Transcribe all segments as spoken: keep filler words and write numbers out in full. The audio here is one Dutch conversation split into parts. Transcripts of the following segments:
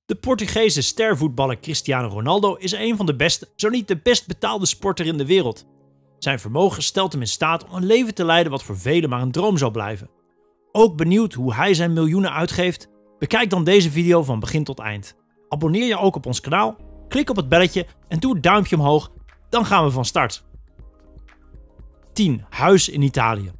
De Portugese stervoetballer Cristiano Ronaldo is een van de beste, zo niet de best betaalde sporter in de wereld. Zijn vermogen stelt hem in staat om een leven te leiden wat voor velen maar een droom zal blijven. Ook benieuwd hoe hij zijn miljoenen uitgeeft? Bekijk dan deze video van begin tot eind. Abonneer je ook op ons kanaal, klik op het belletje en doe het duimpje omhoog, dan gaan we van start. tien. Huis in Italië.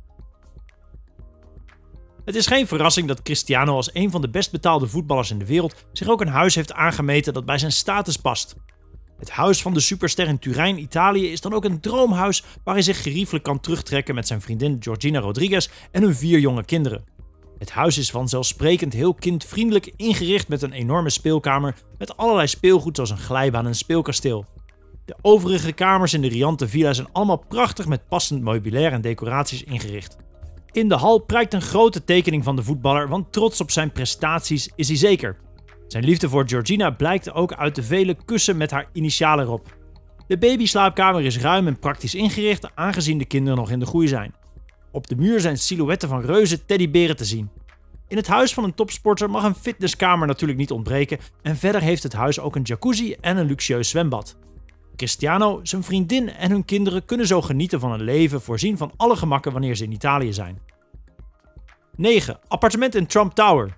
Het is geen verrassing dat Cristiano als een van de best betaalde voetballers in de wereld zich ook een huis heeft aangemeten dat bij zijn status past. Het huis van de superster in Turijn, Italië is dan ook een droomhuis waar hij zich geriefelijk kan terugtrekken met zijn vriendin Georgina Rodriguez en hun vier jonge kinderen. Het huis is vanzelfsprekend heel kindvriendelijk ingericht met een enorme speelkamer met allerlei speelgoed zoals een glijbaan en een speelkasteel. De overige kamers in de riante villa zijn allemaal prachtig met passend meubilair en decoraties ingericht. In de hal prijkt een grote tekening van de voetballer, want trots op zijn prestaties is hij zeker. Zijn liefde voor Georgina blijkt ook uit de vele kussen met haar initialen erop. De babyslaapkamer is ruim en praktisch ingericht, aangezien de kinderen nog in de groei zijn. Op de muur zijn silhouetten van reuze teddyberen te zien. In het huis van een topsporter mag een fitnesskamer natuurlijk niet ontbreken en verder heeft het huis ook een jacuzzi en een luxueus zwembad. Cristiano, zijn vriendin en hun kinderen kunnen zo genieten van een leven voorzien van alle gemakken wanneer ze in Italië zijn. negen. Appartement in Trump Tower.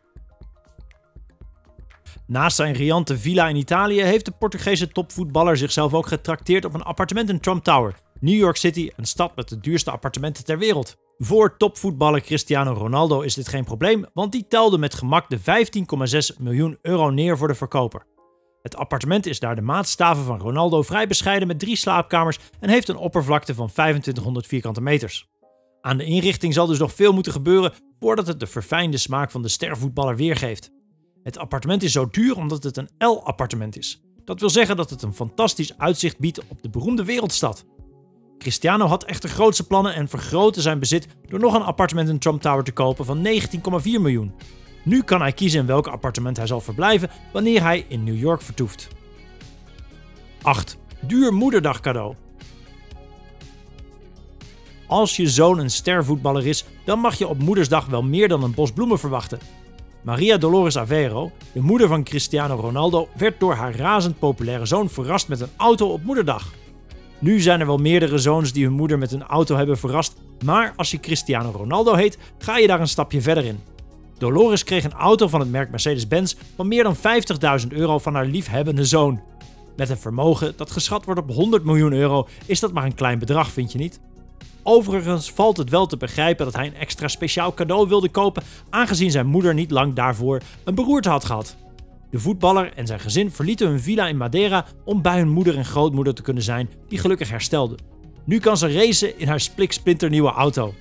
Naast zijn riante villa in Italië heeft de Portugese topvoetballer zichzelf ook getrakteerd op een appartement in Trump Tower, New York City, een stad met de duurste appartementen ter wereld. Voor topvoetballer Cristiano Ronaldo is dit geen probleem, want die telde met gemak de vijftien komma zes miljoen euro neer voor de verkoper. Het appartement is naar de maatstaven van Ronaldo vrij bescheiden met drie slaapkamers en heeft een oppervlakte van vijfentwintighonderd vierkante meters. Aan de inrichting zal dus nog veel moeten gebeuren voordat het de verfijnde smaak van de stervoetballer weergeeft. Het appartement is zo duur omdat het een L-appartement is. Dat wil zeggen dat het een fantastisch uitzicht biedt op de beroemde wereldstad. Cristiano had echter grootse plannen en vergrootte zijn bezit door nog een appartement in Trump Tower te kopen van negentien komma vier miljoen. Nu kan hij kiezen in welk appartement hij zal verblijven wanneer hij in New York vertoeft. acht. Duur moederdag cadeau. Als je zoon een stervoetballer is, dan mag je op moedersdag wel meer dan een bos bloemen verwachten. Maria Dolores Aveiro, de moeder van Cristiano Ronaldo, werd door haar razend populaire zoon verrast met een auto op moederdag. Nu zijn er wel meerdere zoons die hun moeder met een auto hebben verrast, maar als je Cristiano Ronaldo heet, ga je daar een stapje verder in. Dolores kreeg een auto van het merk Mercedes-Benz van meer dan vijftigduizend euro van haar liefhebbende zoon. Met een vermogen dat geschat wordt op honderd miljoen euro is dat maar een klein bedrag, vind je niet? Overigens valt het wel te begrijpen dat hij een extra speciaal cadeau wilde kopen, aangezien zijn moeder niet lang daarvoor een beroerte had gehad. De voetballer en zijn gezin verlieten hun villa in Madeira om bij hun moeder en grootmoeder te kunnen zijn, die gelukkig herstelden. Nu kan ze racen in haar spliksplinternieuwe auto.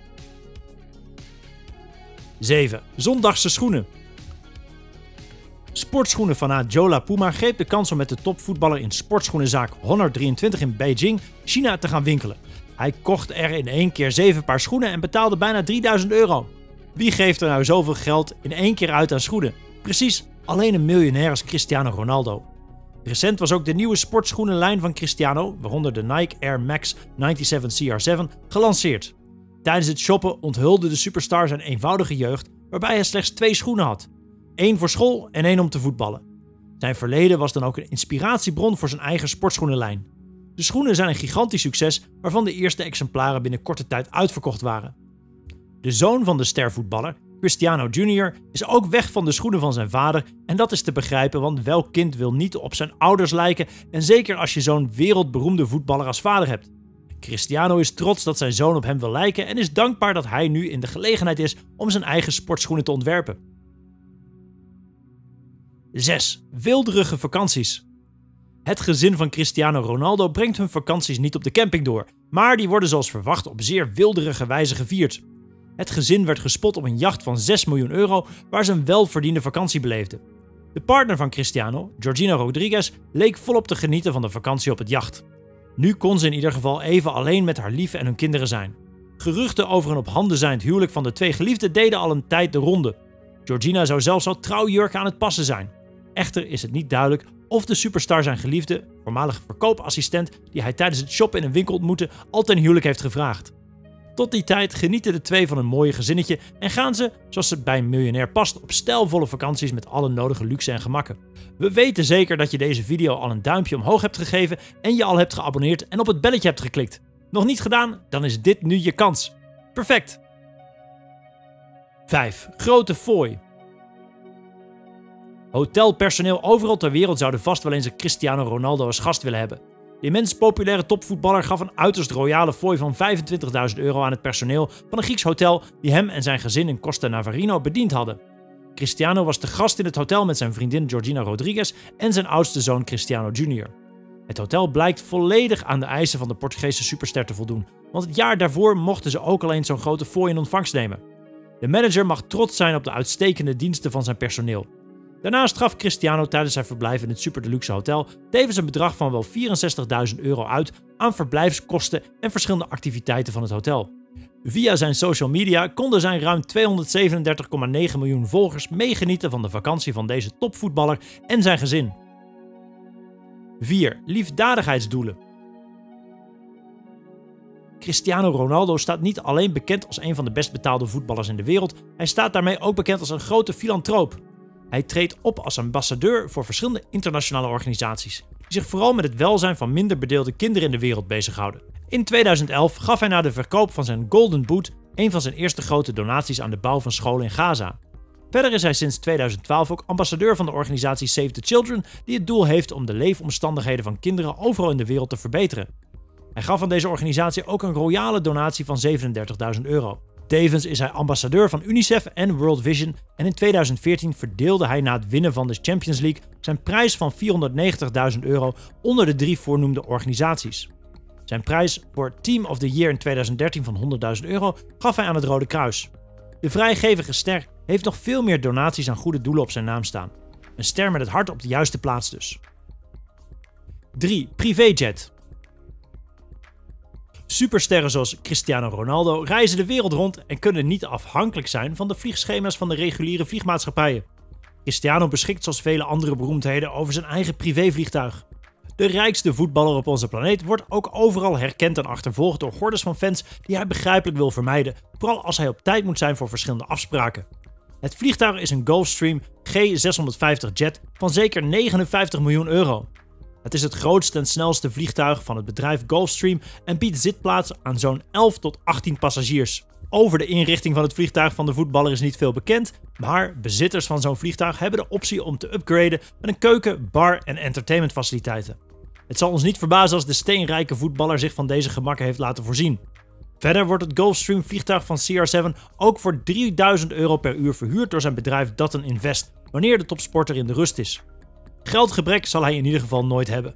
zeven. Zondagse schoenen. Sportschoenenfanaat Joe La Puma greep de kans om met de topvoetballer in sportschoenenzaak honderddrieëntwintig in Beijing, China, te gaan winkelen. Hij kocht er in één keer zeven paar schoenen en betaalde bijna drieduizend euro. Wie geeft er nou zoveel geld in één keer uit aan schoenen? Precies, alleen een miljonair als Cristiano Ronaldo. Recent was ook de nieuwe sportschoenenlijn van Cristiano, waaronder de Nike Air Max zevenennegentig C R zeven, gelanceerd. Tijdens het shoppen onthulde de superstar zijn eenvoudige jeugd, waarbij hij slechts twee schoenen had. Eén voor school en één om te voetballen. Zijn verleden was dan ook een inspiratiebron voor zijn eigen sportschoenenlijn. De schoenen zijn een gigantisch succes, waarvan de eerste exemplaren binnen korte tijd uitverkocht waren. De zoon van de stervoetballer, Cristiano junior, is ook weg van de schoenen van zijn vader en dat is te begrijpen, want welk kind wil niet op zijn ouders lijken en zeker als je zo'n wereldberoemde voetballer als vader hebt. Cristiano is trots dat zijn zoon op hem wil lijken en is dankbaar dat hij nu in de gelegenheid is om zijn eigen sportschoenen te ontwerpen. zes. Weelderige vakanties. Het gezin van Cristiano Ronaldo brengt hun vakanties niet op de camping door, maar die worden zoals verwacht op zeer weelderige wijze gevierd. Het gezin werd gespot op een jacht van zes miljoen euro waar ze een welverdiende vakantie beleefden. De partner van Cristiano, Georgina Rodriguez, leek volop te genieten van de vakantie op het jacht. Nu kon ze in ieder geval even alleen met haar lief en hun kinderen zijn. Geruchten over een op handen zijnd huwelijk van de twee geliefden deden al een tijd de ronde. Georgina zou zelfs al trouwjurken aan het passen zijn. Echter is het niet duidelijk of de superstar zijn geliefde, voormalige verkoopassistent die hij tijdens het shoppen in een winkel ontmoette, al ten huwelijk heeft gevraagd. Tot die tijd genieten de twee van een mooie gezinnetje en gaan ze, zoals het bij een miljonair past, op stijlvolle vakanties met alle nodige luxe en gemakken. We weten zeker dat je deze video al een duimpje omhoog hebt gegeven en je al hebt geabonneerd en op het belletje hebt geklikt. Nog niet gedaan? Dan is dit nu je kans. Perfect! vijf. Grote fooi. Hotelpersoneel overal ter wereld zouden vast wel eens een Cristiano Ronaldo als gast willen hebben. De immens populaire topvoetballer gaf een uiterst royale fooi van vijfentwintigduizend euro aan het personeel van een Grieks hotel die hem en zijn gezin in Costa Navarino bediend hadden. Cristiano was te gast in het hotel met zijn vriendin Georgina Rodriguez en zijn oudste zoon Cristiano junior Het hotel blijkt volledig aan de eisen van de Portugese superster te voldoen, want het jaar daarvoor mochten ze ook al eens zo'n grote fooi in ontvangst nemen. De manager mag trots zijn op de uitstekende diensten van zijn personeel. Daarnaast gaf Cristiano tijdens zijn verblijf in het super deluxe hotel tevens een bedrag van wel vierenzestigduizend euro uit aan verblijfskosten en verschillende activiteiten van het hotel. Via zijn social media konden zijn ruim tweehonderdzevenendertig komma negen miljoen volgers meegenieten van de vakantie van deze topvoetballer en zijn gezin. vier. Liefdadigheidsdoelen. Cristiano Ronaldo staat niet alleen bekend als een van de best betaalde voetballers in de wereld, hij staat daarmee ook bekend als een grote filantroop. Hij treedt op als ambassadeur voor verschillende internationale organisaties, die zich vooral met het welzijn van minder bedeelde kinderen in de wereld bezighouden. In tweeduizend elf gaf hij na de verkoop van zijn Golden Boot een van zijn eerste grote donaties aan de bouw van scholen in Gaza. Verder is hij sinds tweeduizend twaalf ook ambassadeur van de organisatie Save the Children, die het doel heeft om de leefomstandigheden van kinderen overal in de wereld te verbeteren. Hij gaf aan deze organisatie ook een royale donatie van zevenendertigduizend euro. Tevens is hij ambassadeur van UNICEF en World Vision en in tweeduizend veertien verdeelde hij na het winnen van de Champions League zijn prijs van vierhonderdnegentigduizend euro onder de drie voornoemde organisaties. Zijn prijs voor Team of the Year in tweeduizend dertien van honderdduizend euro gaf hij aan het Rode Kruis. De vrijgevige ster heeft nog veel meer donaties aan goede doelen op zijn naam staan. Een ster met het hart op de juiste plaats dus. drie. Privéjet. Supersterren zoals Cristiano Ronaldo reizen de wereld rond en kunnen niet afhankelijk zijn van de vliegschema's van de reguliere vliegmaatschappijen. Cristiano beschikt zoals vele andere beroemdheden over zijn eigen privévliegtuig. De rijkste voetballer op onze planeet wordt ook overal herkend en achtervolgd door hordes van fans die hij begrijpelijk wil vermijden, vooral als hij op tijd moet zijn voor verschillende afspraken. Het vliegtuig is een Gulfstream G zeshonderdvijftig jet van zeker negenenvijftig miljoen euro. Het is het grootste en snelste vliegtuig van het bedrijf Gulfstream en biedt zitplaats aan zo'n elf tot achttien passagiers. Over de inrichting van het vliegtuig van de voetballer is niet veel bekend, maar bezitters van zo'n vliegtuig hebben de optie om te upgraden met een keuken, bar en entertainmentfaciliteiten. Het zal ons niet verbazen als de steenrijke voetballer zich van deze gemakken heeft laten voorzien. Verder wordt het Gulfstream vliegtuig van C R zeven ook voor drieduizend euro per uur verhuurd door zijn bedrijf Dutton Invest, wanneer de topsporter in de rust is. Geldgebrek zal hij in ieder geval nooit hebben.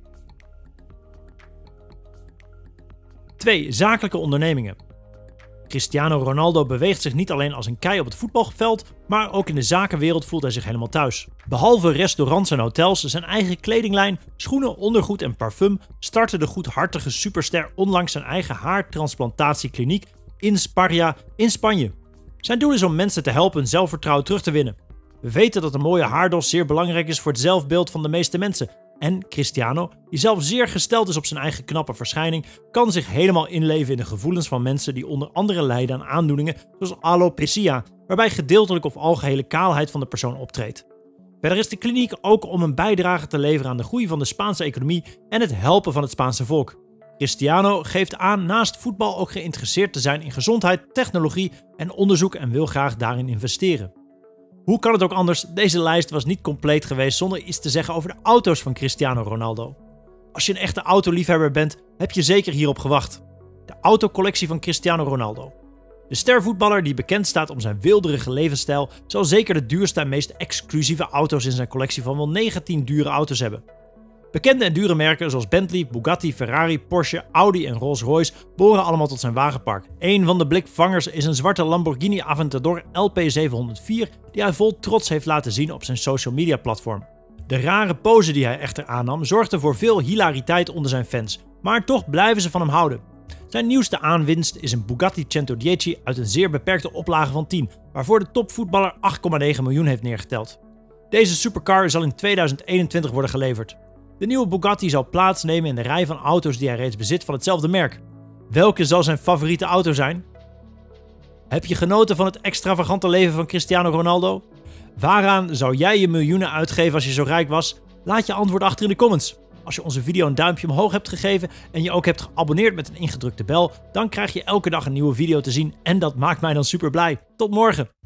twee. Zakelijke ondernemingen. Cristiano Ronaldo beweegt zich niet alleen als een kei op het voetbalveld, maar ook in de zakenwereld voelt hij zich helemaal thuis. Behalve restaurants en hotels, zijn eigen kledinglijn, schoenen, ondergoed en parfum, startte de goedhartige superster onlangs zijn eigen haartransplantatiekliniek in Sparja in Spanje. Zijn doel is om mensen te helpen hun zelfvertrouwen terug te winnen. We weten dat een mooie haardos zeer belangrijk is voor het zelfbeeld van de meeste mensen. En Cristiano, die zelf zeer gesteld is op zijn eigen knappe verschijning, kan zich helemaal inleven in de gevoelens van mensen die onder andere lijden aan aandoeningen zoals alopecia, waarbij gedeeltelijk of algehele kaalheid van de persoon optreedt. Verder is de kliniek ook om een bijdrage te leveren aan de groei van de Spaanse economie en het helpen van het Spaanse volk. Cristiano geeft aan naast voetbal ook geïnteresseerd te zijn in gezondheid, technologie en onderzoek en wil graag daarin investeren. Hoe kan het ook anders? Deze lijst was niet compleet geweest zonder iets te zeggen over de auto's van Cristiano Ronaldo. Als je een echte autoliefhebber bent, heb je zeker hierop gewacht. De autocollectie van Cristiano Ronaldo. De stervoetballer die bekend staat om zijn weelderige levensstijl zal zeker de duurste en meest exclusieve auto's in zijn collectie van wel negentien dure auto's hebben. Bekende en dure merken zoals Bentley, Bugatti, Ferrari, Porsche, Audi en Rolls-Royce behoren allemaal tot zijn wagenpark. Een van de blikvangers is een zwarte Lamborghini Aventador L P zevenhonderdvier die hij vol trots heeft laten zien op zijn social media platform. De rare pose die hij echter aannam zorgde voor veel hilariteit onder zijn fans, maar toch blijven ze van hem houden. Zijn nieuwste aanwinst is een Bugatti centodieci uit een zeer beperkte oplage van tien, waarvoor de topvoetballer acht komma negen miljoen heeft neergeteld. Deze supercar zal in tweeduizend eenentwintig worden geleverd. De nieuwe Bugatti zal plaatsnemen in de rij van auto's die hij reeds bezit van hetzelfde merk. Welke zal zijn favoriete auto zijn? Heb je genoten van het extravagante leven van Cristiano Ronaldo? Waaraan zou jij je miljoenen uitgeven als je zo rijk was? Laat je antwoord achter in de comments. Als je onze video een duimpje omhoog hebt gegeven en je ook hebt geabonneerd met een ingedrukte bel, dan krijg je elke dag een nieuwe video te zien en dat maakt mij dan super blij. Tot morgen!